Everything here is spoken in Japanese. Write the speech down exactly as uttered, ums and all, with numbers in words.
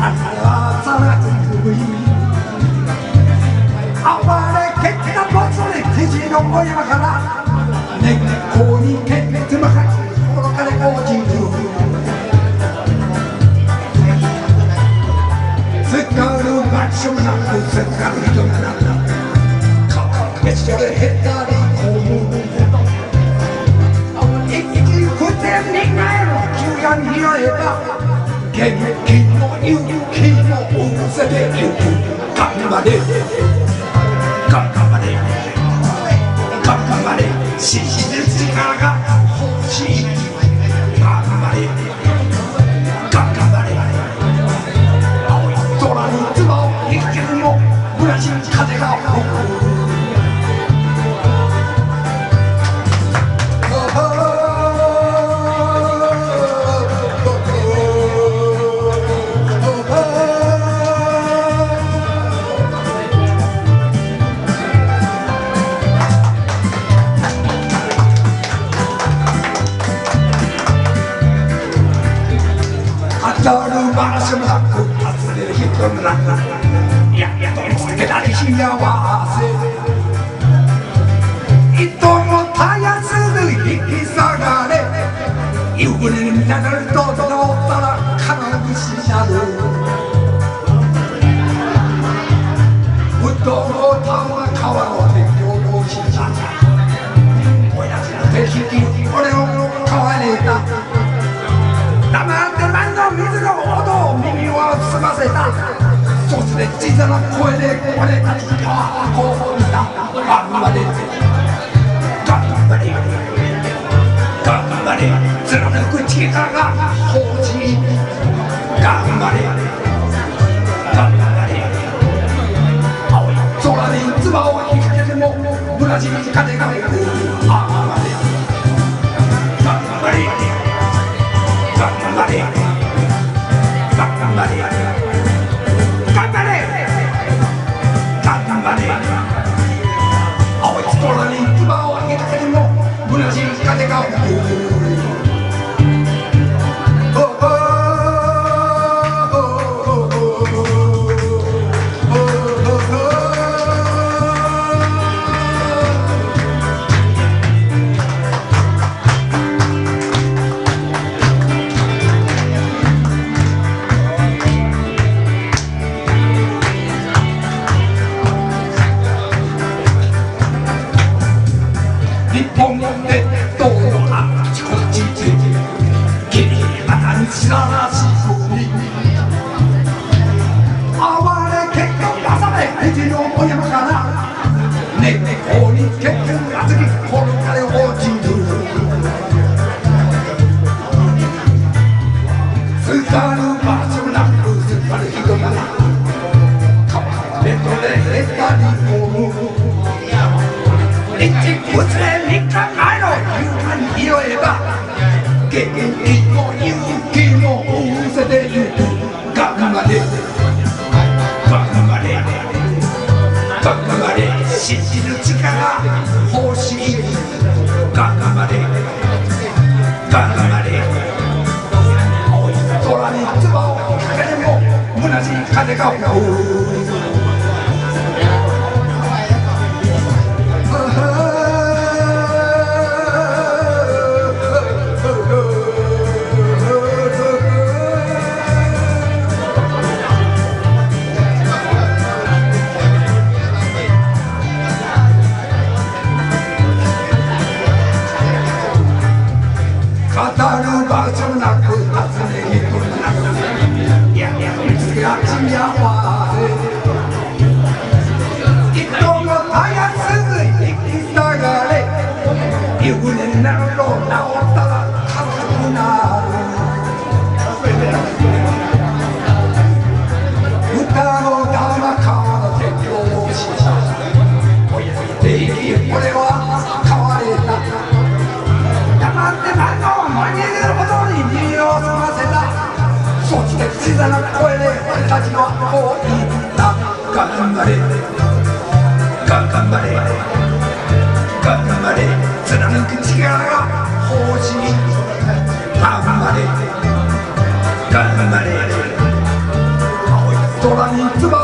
さらく暴れけったぼつれ手地の小山から根っこにけってまか心から落ちるせっかくマッチョなくせっかく人がな顔めっちゃへったりこむ一気にふてみがえろ急がに拾えば元気の勇気もうせてゆく頑張れ頑張れ頑張れ信じる力が欲しい頑張れ頑張れ青い空に唾を一球もブラジル風が吹く当たる場所もなく外れる人もなくいやいや取り続けたり幸せ糸もたやすぐ引き下がれ湯船に流れと通ったら金串なるうどんをたま川の鉄橋のしちゃ親父の手引き俺を川にいた黙って前の水の音を耳を澄ませたそして小さな声で俺たちがこう見た頑張れ頑張れ頑張れ貫く力が欲しい頑張れ頑張れ青い空に唾を引っ掛けてもブラジル風が吹く頑張れ頑張れ頑張れ頑張れ頑張れ頑張れ青い空に唾を上げたけどもブラジル風が吹く日本で道路あちこちできれいなに知らなしに暴れ結果出され富士の小山から根っこに結局厚木転がれ落ちるすがる場所なくすがる人が川でとれへたり込む一日二日前の夕飯に拾えば元気も勇気もうせてゆく頑張れ頑張れ頑張れ信じる力欲しい頑張れ頑張れ青い空に唾をかけても同じ風が吹く語る場所なく尋ね人なくいやいや見つけがちに合わせ人もたやすぐ引き下がれ湯船になるの治ったら軽くなる歌の玉川の鉄橋をしちゃ親で生き俺は変われた黙って何の間に合うほどに耳を澄ませたそして小さな声で俺たちはこう言った頑張れ頑張れ頑張れ貫く力が欲しい頑張れ頑張れ空に翼